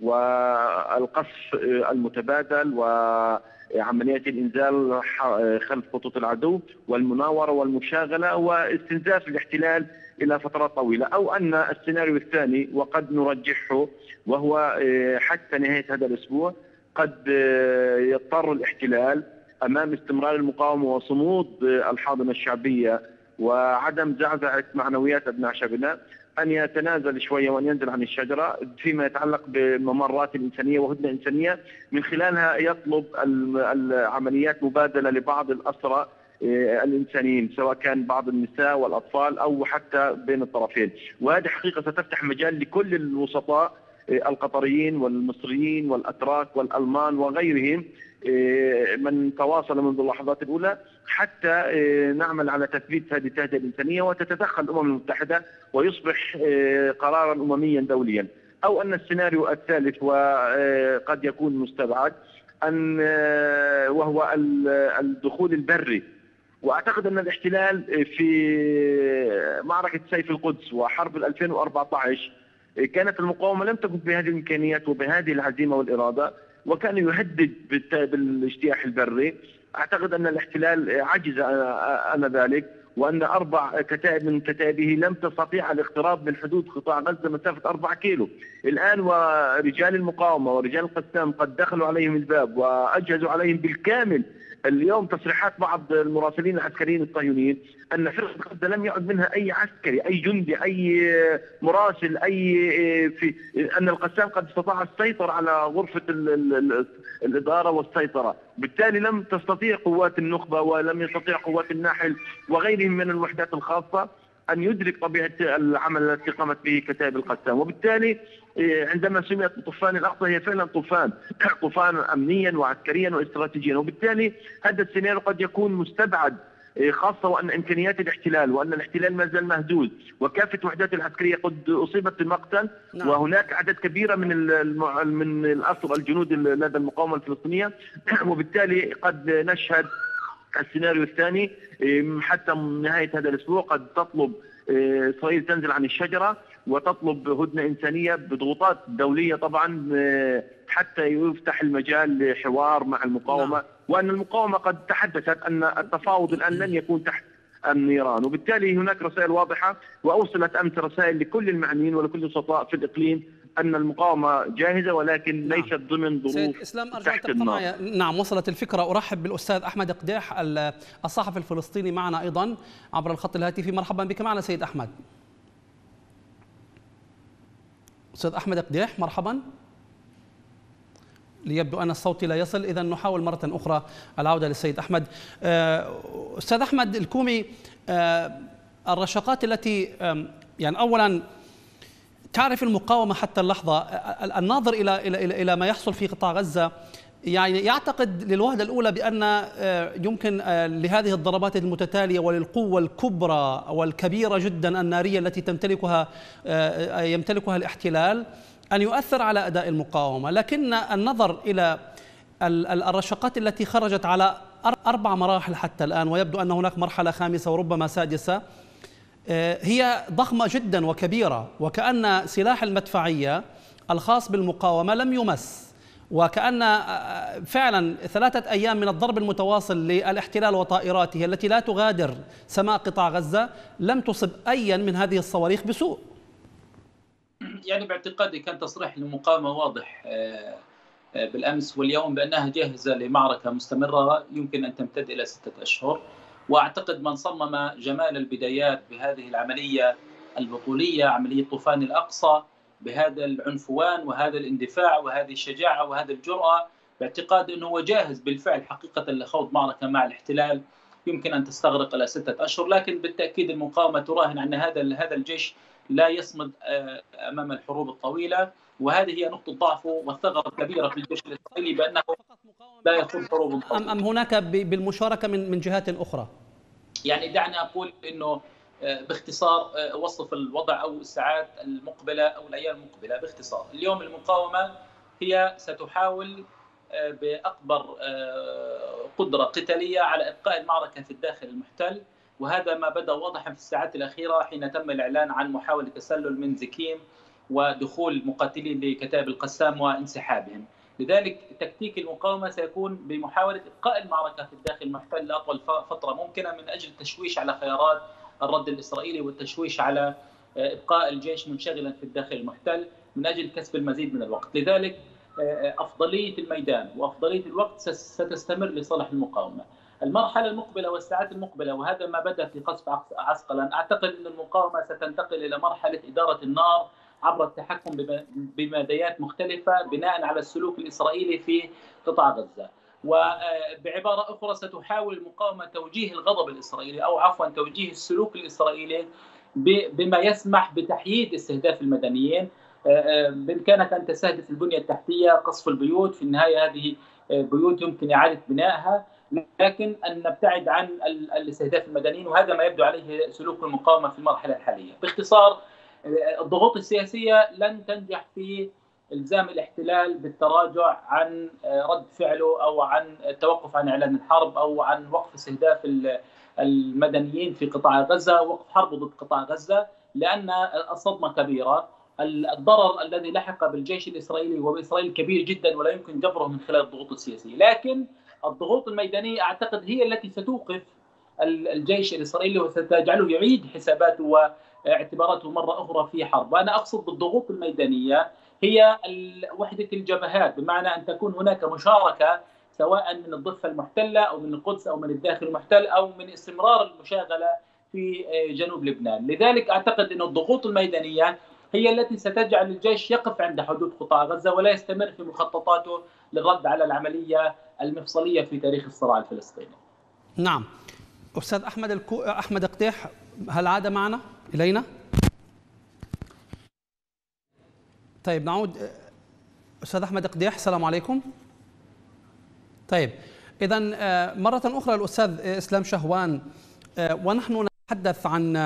والقصف المتبادل وعمليات الإنزال خلف خطوط العدو والمناورة والمشاغلة واستنزاف الاحتلال إلى فترات طويلة. أو أن السيناريو الثاني وقد نرجحه وهو حتى نهاية هذا الأسبوع قد يضطر الاحتلال أمام استمرار المقاومة وصمود الحاضنة الشعبية وعدم زعزعة معنويات أبناء شعبنا أن يتنازل شوية وأن ينزل عن الشجرة فيما يتعلق بممرات الإنسانية وهدنة إنسانية من خلالها يطلب العمليات مبادلة لبعض الأسرى الإنسانيين، سواء كان بعض النساء والأطفال أو حتى بين الطرفين. وهذه حقيقة ستفتح مجال لكل الوسطاء القطريين والمصريين والأتراك والألمان وغيرهم من تواصل منذ اللحظات الأولى حتى نعمل على تثبيت هذه التهدئة الإنسانية وتتدخل الأمم المتحدة ويصبح قرارا أمميا دوليا. أو أن السيناريو الثالث وقد يكون مستبعد أن وهو الدخول البري. وأعتقد أن الاحتلال في معركة سيف القدس وحرب 2014 كانت المقاومة لم تكن بهذه الإمكانيات وبهذه العزيمة والإرادة، وكان يهدد بالاجتياح البري. أعتقد أن الاحتلال عجز آنذاك، وأن 4 كتائب من كتائبه لم تستطيع الاقتراب من حدود قطاع غزة مسافة 4 كيلو. الآن ورجال المقاومة ورجال القسام قد دخلوا عليهم الباب وأجهزوا عليهم بالكامل. اليوم تصريحات بعض المراسلين العسكريين الصهيونيين أن فرقة غزة لم يعد منها أي عسكري، أي جندي، أي مراسل، في أن القسام قد استطاع السيطرة على غرفة الإدارة والسيطرة. بالتالي لم تستطيع قوات النخبة ولم يستطيع قوات الناحل وغيرهم من الوحدات الخاصة أن يدرك طبيعة العمل التي قامت به كتائب القسام. وبالتالي عندما سميت طوفان الأقصى هي فعلا طوفان أمنيا وعسكريا واستراتيجيا. وبالتالي هذا السيناريو قد يكون مستبعد، خاصة وأن إمكانيات الاحتلال وأن الاحتلال ما زال مهزوز وكافة وحدات العسكرية قد أصيبت بالمقتل. نعم. وهناك عدد كبير من الأسرى الجنود لدى المقاومة الفلسطينية. وبالتالي قد نشهد السيناريو الثاني حتى نهاية هذا الأسبوع قد تطلب إسرائيل تنزل عن الشجرة وتطلب هدنة إنسانية بضغوطات دولية طبعا حتى يفتح المجال لحوار مع المقاومة. نعم. وأن المقاومة قد تحدثت أن التفاوض الآن لن يكون تحت النيران. وبالتالي هناك رسائل واضحة، وأوصلت أمس رسائل لكل المعنيين ولكل السلطات في الإقليم أن المقاومة جاهزة، ولكن ليست ضمن ظروف سيد إسلام أرجو أن تبقى معي. نعم، وصلت الفكرة. أرحب بالأستاذ أحمد قديح الصحفي الفلسطيني معنا أيضا عبر الخط الهاتفي. مرحبا بك معنا سيد أحمد. أستاذ أحمد قديح مرحبا. ليبدو أن الصوت لا يصل، إذا نحاول مرة أخرى العودة للسيد أحمد. أستاذ أحمد الكومي، الرشقات التي يعني أولا تعرف المقاومة حتى اللحظة، الناظر إلى ما يحصل في قطاع غزة يعني يعتقد للوهلة الأولى بأن يمكن لهذه الضربات المتتالية وللقوة الكبرى والكبيرة جدا النارية التي يمتلكها الاحتلال أن يؤثر على أداء المقاومة، لكن النظر إلى الرشقات التي خرجت على 4 مراحل حتى الآن، ويبدو أن هناك مرحلة 5 وربما 6، هي ضخمة جدا وكبيرة، وكأن سلاح المدفعية الخاص بالمقاومة لم يمس، وكأن فعلا 3 أيام من الضرب المتواصل للاحتلال وطائراته التي لا تغادر سماء قطاع غزة لم تصب أيا من هذه الصواريخ بسوء. يعني باعتقادي كان تصريح المقاومة واضح بالأمس واليوم بأنها جاهزة لمعركة مستمرة يمكن أن تمتد إلى 6 أشهر. وأعتقد من صمم جمال البدايات بهذه العملية البطولية، عملية طوفان الأقصى، بهذا العنفوان وهذا الاندفاع وهذه الشجاعة وهذه الجرأة، باعتقاد أنه هو جاهز بالفعل حقيقة لخوض معركة مع الاحتلال يمكن أن تستغرق إلى 6 أشهر. لكن بالتأكيد المقاومة تراهن أن هذا الجيش لا يصمد أمام الحروب الطويلة، وهذه هي نقطة ضعفه والثغرة الكبيرة في الجيش الإسرائيلي بأنه لا يخوض حروب طويلة. أم هناك بالمشاركة من جهات أخرى؟ يعني دعني أقول أنه باختصار وصف الوضع أو الساعات المقبلة أو الأيام المقبلة باختصار. اليوم المقاومة هي ستحاول بأكبر قدرة قتالية على إبقاء المعركة في الداخل المحتل، وهذا ما بدأ واضحا في الساعات الأخيرة حين تم الإعلان عن محاولة تسلل من زكيم ودخول مقاتلين لكتائب القسام وانسحابهم. لذلك تكتيك المقاومة سيكون بمحاولة إبقاء المعركة في الداخل المحتل لأطول فترة ممكنة من أجل التشويش على خيارات الرد الإسرائيلي والتشويش على إبقاء الجيش منشغلا في الداخل المحتل من أجل كسب المزيد من الوقت. لذلك أفضلية الميدان وأفضلية الوقت ستستمر لصالح المقاومة. المرحلة المقبلة والساعات المقبلة، وهذا ما بدأ في قصف عسقلان، أعتقد أن المقاومة ستنتقل إلى مرحلة إدارة النار عبر التحكم بمدايات مختلفة بناء على السلوك الإسرائيلي في قطاع غزة. وبعبارة أخرى ستحاول المقاومة توجيه الغضب الإسرائيلي أو عفوا توجيه السلوك الإسرائيلي بما يسمح بتحييد استهداف المدنيين. بإمكانك أن تستهدف البنية التحتية، قصف البيوت، في النهاية هذه بيوت يمكن إعادة بنائها، لكن أن نبتعد عن الاستهداف المدنيين، وهذا ما يبدو عليه سلوك المقاومة في المرحلة الحالية. باختصار الضغوط السياسية لن تنجح في إلزام الاحتلال بالتراجع عن رد فعله أو عن التوقف عن إعلان الحرب أو عن وقف استهداف المدنيين في قطاع غزة، وقف حرب ضد قطاع غزة، لأن الصدمة كبيرة. الضرر الذي لحق بالجيش الإسرائيلي وبإسرائيل كبير جدا ولا يمكن جبره من خلال الضغوط السياسية، لكن الضغوط الميدانية أعتقد هي التي ستوقف الجيش الإسرائيلي وستجعله يعيد حساباته واعتباراته مرة أخرى في حرب. وأنا أقصد بالضغوط الميدانية هي وحدة الجبهات، بمعنى أن تكون هناك مشاركة سواء من الضفة المحتلة أو من القدس أو من الداخل المحتل أو من استمرار المشاغلة في جنوب لبنان. لذلك أعتقد أن الضغوط الميدانية هي التي ستجعل الجيش يقف عند حدود قطاع غزة ولا يستمر في مخططاته للرد على العملية المفصلية في تاريخ الصراع الفلسطيني. نعم. أستاذ أحمد قديح، هل عاد معنا إلينا؟ طيب نعود. أستاذ أحمد قديح، السلام عليكم. طيب إذا مرة أخرى الأستاذ إسلام شهوان، ونحن نتحدث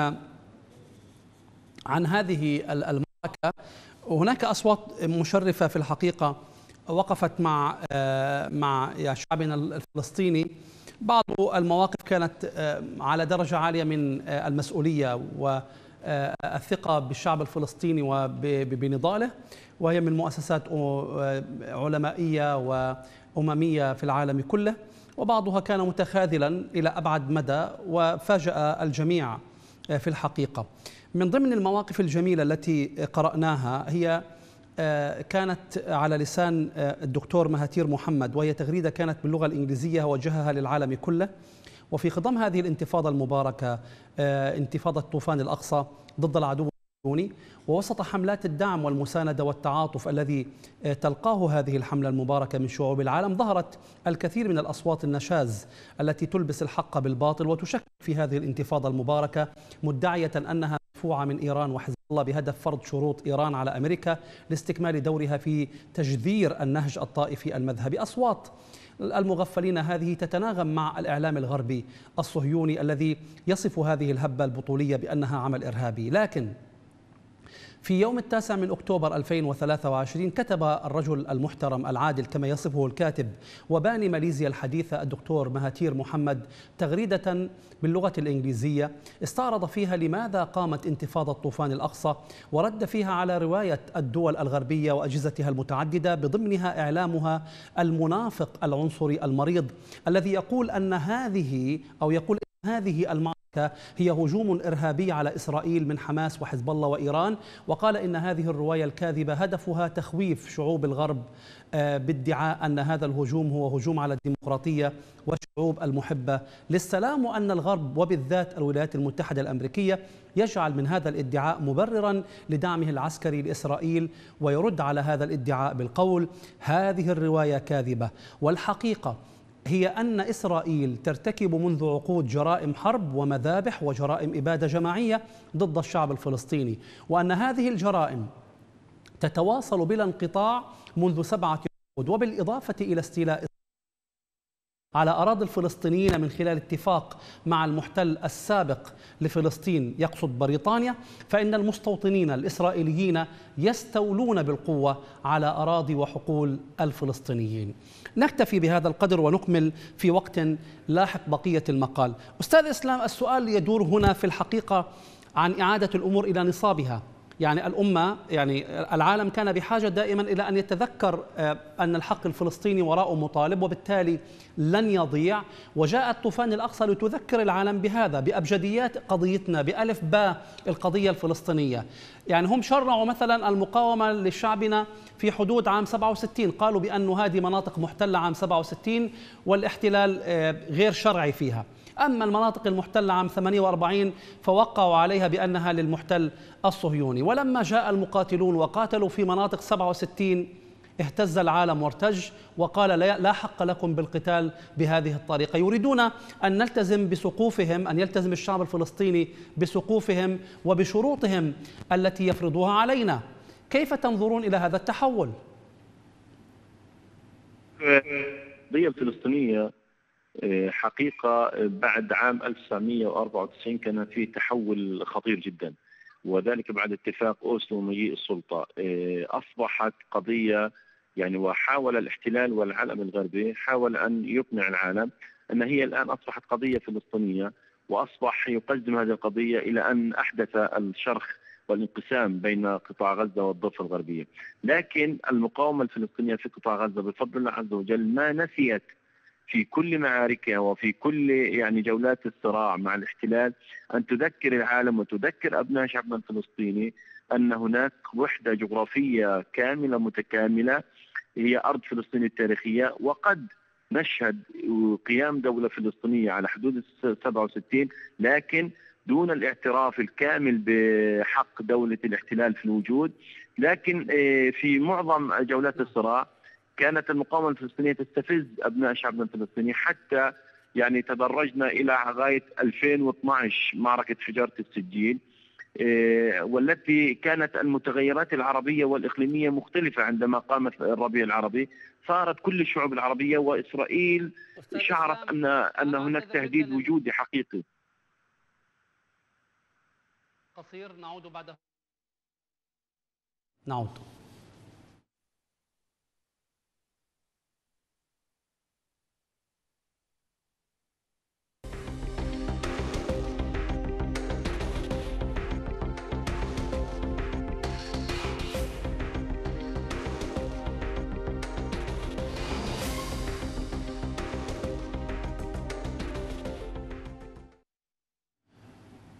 عن هذه المعركة. وهناك أصوات مشرفة في الحقيقة وقفت مع شعبنا الفلسطيني. بعض المواقف كانت على درجة عالية من المسؤولية والثقة بالشعب الفلسطيني وبنضاله، وهي من مؤسسات علمائية وأممية في العالم كله. وبعضها كان متخاذلا إلى أبعد مدى وفاجأ الجميع في الحقيقة. من ضمن المواقف الجميلة التي قرأناها هي كانت على لسان الدكتور مهاتير محمد، وهي تغريدة كانت باللغة الإنجليزية وجهها للعالم كله. وفي خضم هذه الانتفاضة المباركة، انتفاضة طوفان الأقصى ضد العدو الصهيوني، ووسط حملات الدعم والمساندة والتعاطف الذي تلقاه هذه الحملة المباركة من شعوب العالم، ظهرت الكثير من الأصوات النشاز التي تلبس الحق بالباطل وتشكك في هذه الانتفاضة المباركة، مدعية أنها مدفوعة من إيران وحزب الله بهدف فرض شروط إيران على أمريكا لاستكمال دورها في تجذير النهج الطائفي المذهبي. أصوات المغفلين هذه تتناغم مع الإعلام الغربي الصهيوني الذي يصف هذه الهبة البطولية بأنها عمل إرهابي. لكن في يوم 9 من أكتوبر 2023 كتب الرجل المحترم العادل كما يصفه الكاتب وباني ماليزيا الحديثة الدكتور مهاتير محمد تغريدة باللغة الإنجليزية استعرض فيها لماذا قامت انتفاضة طوفان الأقصى، ورد فيها على رواية الدول الغربية وأجهزتها المتعددة بضمنها إعلامها المنافق العنصري المريض الذي يقول أن هذه المعركة هي هجوم إرهابي على إسرائيل من حماس وحزب الله وإيران، وقال إن هذه الرواية الكاذبة هدفها تخويف شعوب الغرب بادعاء أن هذا الهجوم هو هجوم على الديمقراطية والشعوب المحبة للسلام، وأن الغرب وبالذات الولايات المتحدة الأمريكية يجعل من هذا الادعاء مبررا لدعمه العسكري لإسرائيل، ويرد على هذا الادعاء بالقول هذه الرواية كاذبة. والحقيقة هي أن إسرائيل ترتكب منذ عقود جرائم حرب ومذابح وجرائم إبادة جماعية ضد الشعب الفلسطيني، وأن هذه الجرائم تتواصل بلا انقطاع منذ 7 عقود، وبالإضافة إلى استيلاء على أراضي الفلسطينيين من خلال اتفاق مع المحتل السابق لفلسطين يقصد بريطانيا، فإن المستوطنين الإسرائيليين يستولون بالقوة على أراضي وحقول الفلسطينيين. نكتفي بهذا القدر ونكمل في وقت لاحق بقية المقال. أستاذ إسلام، السؤال يدور هنا في الحقيقة عن إعادة الأمور إلى نصابها. يعني الأمة، يعني العالم كان بحاجة دائما إلى أن يتذكر أن الحق الفلسطيني وراءه مطالب وبالتالي لن يضيع، وجاءت طوفان الأقصى لتذكر العالم بهذا، بأبجديات قضيتنا، بألف باء القضية الفلسطينية. يعني هم شرعوا مثلا المقاومة لشعبنا في حدود عام 67، قالوا بأن هذه مناطق محتلة عام 67 والاحتلال غير شرعي فيها. أما المناطق المحتلة عام 48 فوقعوا عليها بأنها للمحتل الصهيوني. ولما جاء المقاتلون وقاتلوا في مناطق 67 اهتز العالم وارتج وقال لا حق لكم بالقتال بهذه الطريقة. يريدون أن نلتزم بسقوفهم، أن يلتزم الشعب الفلسطيني بسقوفهم وبشروطهم التي يفرضوها علينا. كيف تنظرون إلى هذا التحول؟ القضية الفلسطينية حقيقة بعد عام 1994 كان في تحول خطير جدا، وذلك بعد اتفاق أوسلو ومجيء السلطة. أصبحت قضية يعني، وحاول الاحتلال والعالم الغربي حاول أن يقنع العالم أن هي الآن أصبحت قضية فلسطينية، وأصبح يقدم هذه القضية إلى أن أحدث الشرخ والانقسام بين قطاع غزة والضفة الغربية. لكن المقاومة الفلسطينية في قطاع غزة بفضل الله عز وجل ما نسيت في كل معاركها وفي كل يعني جولات الصراع مع الاحتلال أن تذكر العالم وتذكر أبناء شعبنا الفلسطيني أن هناك وحدة جغرافية كاملة متكاملة هي أرض فلسطين التاريخية، وقد نشهد قيام دولة فلسطينية على حدود 67 لكن دون الاعتراف الكامل بحق دولة الاحتلال في الوجود. لكن في معظم جولات الصراع كانت المقاومة الفلسطينية تستفز أبناء شعبنا الفلسطيني، حتى يعني تدرجنا إلى غاية 2012 معركة فجارة السجيل، والتي كانت المتغيرات العربية والإقليمية مختلفة. عندما قام الربيع العربي صارت كل الشعوب العربية وإسرائيل شعرت أن هناك تهديد وجودي حقيقي. قصير نعود بعده. نعود.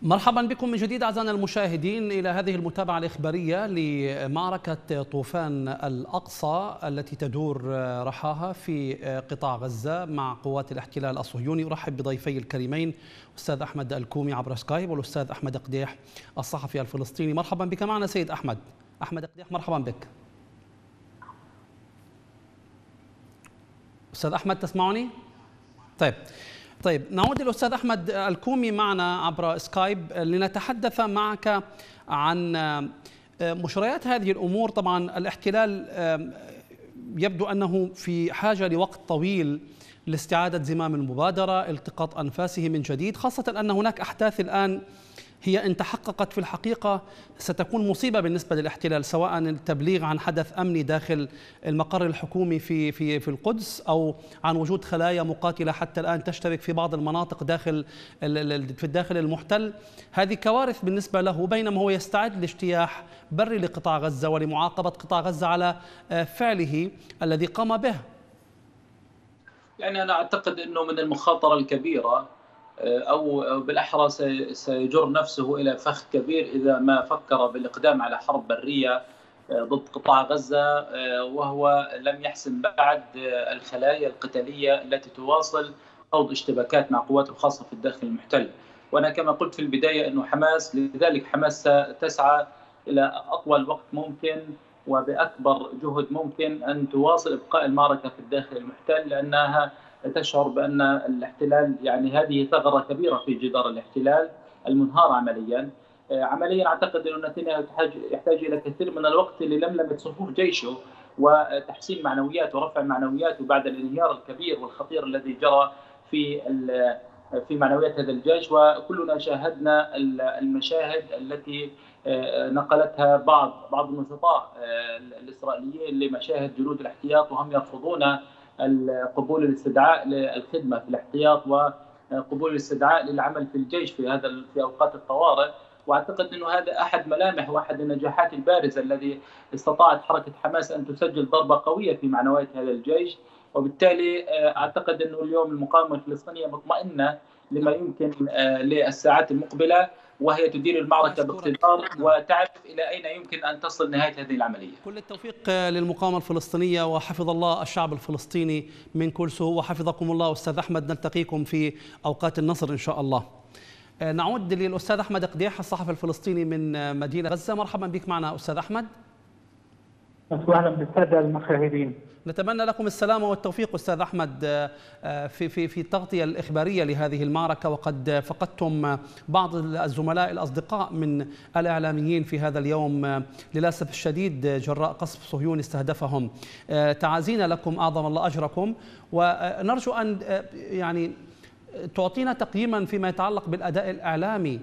مرحبا بكم من جديد أعزائنا المشاهدين إلى هذه المتابعة الإخبارية لمعركة طوفان الأقصى التي تدور رحاها في قطاع غزة مع قوات الاحتلال الصهيوني. أرحب بضيفي الكريمين أستاذ أحمد الكومي عبر سكايب والأستاذ أحمد قديح الصحفي الفلسطيني. مرحبا بك معنا سيد أحمد. أحمد قديح مرحبا بك. أستاذ أحمد تسمعني؟ طيب نعود للأستاذ أحمد الكومي معنا عبر سكايب لنتحدث معك عن مشريات هذه الأمور. طبعا الاحتلال يبدو أنه في حاجة لوقت طويل لاستعادة زمام المبادرة، التقاط أنفاسه من جديد، خاصة أن هناك أحداث الآن هي إن تحققت في الحقيقة ستكون مصيبة بالنسبة للاحتلال، سواء التبليغ عن حدث أمني داخل المقر الحكومي في القدس، أو عن وجود خلايا مقاتلة حتى الآن تشتبك في بعض المناطق في الداخل المحتل. هذه كوارث بالنسبة له، بينما هو يستعد لاجتياح بري لقطاع غزة ولمعاقبة قطاع غزة على فعله الذي قام به. يعني أنا أعتقد أنه من المخاطرة الكبيرة أو بالأحرى سيجر نفسه إلى فخ كبير إذا ما فكر بالإقدام على حرب برية ضد قطاع غزة وهو لم يحسم بعد الخلايا القتالية التي تواصل خوض اشتباكات مع قواته الخاصة في الداخل المحتل. وأنا كما قلت في البداية أنه لذلك حماس تسعى إلى أطول وقت ممكن وبأكبر جهد ممكن أن تواصل إبقاء المعركة في الداخل المحتل، لأنها تشعر بأن الاحتلال يعني هذه ثغرة كبيرة في جدار الاحتلال المنهار عمليا. أعتقد أن نتنياهو يحتاج إلى كثير من الوقت للملمة صفوف جيشه وتحسين معنوياته ورفع معنوياته بعد الانهيار الكبير والخطير الذي جرى في معنويات هذا الجيش. وكلنا شاهدنا المشاهد التي نقلتها بعض النشطاء الإسرائيليين لمشاهد جنود الاحتياط وهم يرفضون قبول الاستدعاء للخدمة في الاحتياط وقبول الاستدعاء للعمل في الجيش في أوقات الطوارئ. واعتقد انه هذا احد ملامح واحد النجاحات البارزه الذي استطاعت حركه حماس ان تسجل ضربه قويه في معنويات هذا الجيش. وبالتالي اعتقد انه اليوم المقاومه الفلسطينيه مطمئنه لما يمكن للساعات المقبله، وهي تدير المعركه باقتدار وتعرف الى اين يمكن ان تصل نهايه هذه العمليه. كل التوفيق للمقاومه الفلسطينيه وحفظ الله الشعب الفلسطيني من كل سوء، وحفظكم الله. استاذ احمد نلتقيكم في اوقات النصر ان شاء الله. نعود للأستاذ أحمد قديح الصحفي الفلسطيني من مدينة غزة. مرحبا بك معنا أستاذ أحمد. أهلا بالسادة المشاهدين. نتمنى لكم السلامة والتوفيق أستاذ أحمد في التغطية الإخبارية لهذه المعركة، وقد فقدتم بعض الزملاء الأصدقاء من الإعلاميين في هذا اليوم للأسف الشديد جراء قصف صهيوني استهدفهم. تعازينا لكم، أعظم الله أجركم، ونرجو أن يعني تعطينا تقييما فيما يتعلق بالأداء الإعلامي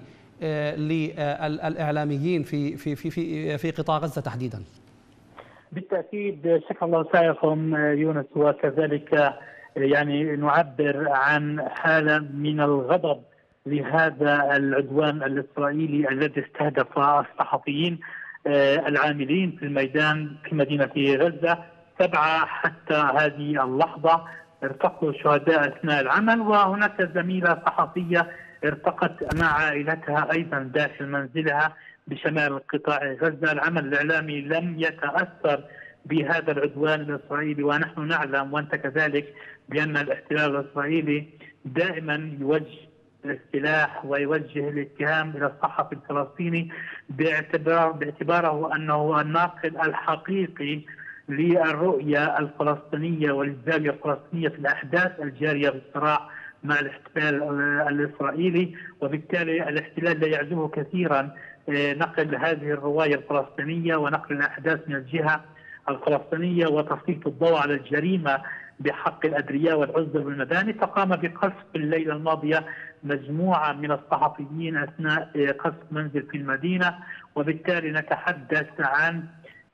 للإعلاميين في قطاع غزة تحديدا. بالتأكيد شكر الله سعيكم يونس، وكذلك يعني نعبر عن حالة من الغضب لهذا العدوان الإسرائيلي الذي استهدف الصحفيين العاملين في الميدان في مدينة غزة. 7 حتى هذه اللحظة ارتقوا شهداء أثناء العمل، وهناك زميلة صحفية ارتقت مع عائلتها أيضا داخل منزلها بشمال قطاع غزة. العمل الإعلامي لم يتأثر بهذا العدوان الإسرائيلي، ونحن نعلم وأنت كذلك بأن الاحتلال الإسرائيلي دائما يوجه السلاح ويوجه الاتهام إلى الصحفي الفلسطيني باعتباره أنه الناقل الحقيقي للرؤية الفلسطينية والزاوية الفلسطينية في الأحداث الجارية بالصراع مع الاحتلال الإسرائيلي. وبالتالي الاحتلال لا يعجبه كثيرا نقل هذه الرواية الفلسطينية ونقل الأحداث من الجهة الفلسطينية وتسليط الضوء على الجريمة بحق الأبرياء والعزل بالمباني. فقام بقصف الليلة الماضية مجموعة من الصحفيين أثناء قصف منزل في المدينة، وبالتالي نتحدث عن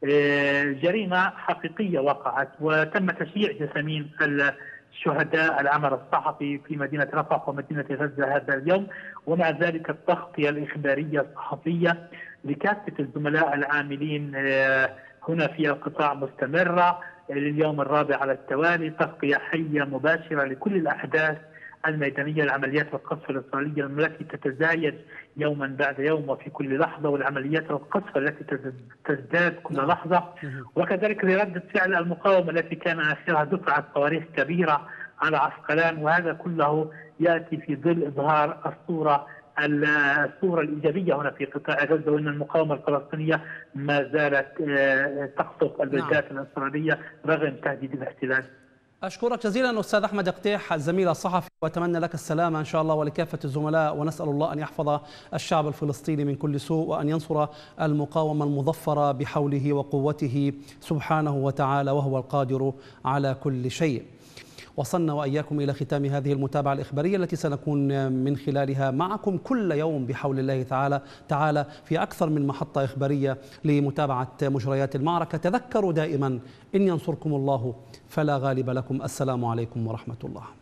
جريمة حقيقية وقعت، وتم تشييع جثامين الشهداء العمل الصحفي في مدينة رفح ومدينة غزة هذا اليوم. ومع ذلك التغطية الإخبارية الصحفية لكافة الزملاء العاملين هنا في القطاع مستمرة لليوم الرابع على التوالي، تغطية حية مباشرة لكل الأحداث الميدانية، العمليات القصف الإسرائيلية التي تتزايد يوما بعد يوم وفي كل لحظة، والعمليات القصف التي تزداد كل لحظة، وكذلك لردة فعل المقاومة التي كان آخرها دفعة صواريخ كبيرة على عسقلان. وهذا كله يأتي في ظل إظهار الصورة الإيجابية هنا في قطاع غزة، وأن المقاومة الفلسطينية ما زالت تقصف البلدات الإسرائيلية رغم تهديد الاحتلال. أشكرك جزيلا أستاذ أحمد قطيح الزميل الصحفي، وأتمنى لك السلامة إن شاء الله ولكافة الزملاء، ونسأل الله أن يحفظ الشعب الفلسطيني من كل سوء، وأن ينصر المقاومة المظفرة بحوله وقوته سبحانه وتعالى، وهو القادر على كل شيء. وصلنا وإياكم إلى ختام هذه المتابعة الإخبارية التي سنكون من خلالها معكم كل يوم بحول الله تعالى في أكثر من محطة إخبارية لمتابعة مجريات المعركة. تذكروا دائما إن ينصركم الله فلا غالب لكم. السلام عليكم ورحمة الله.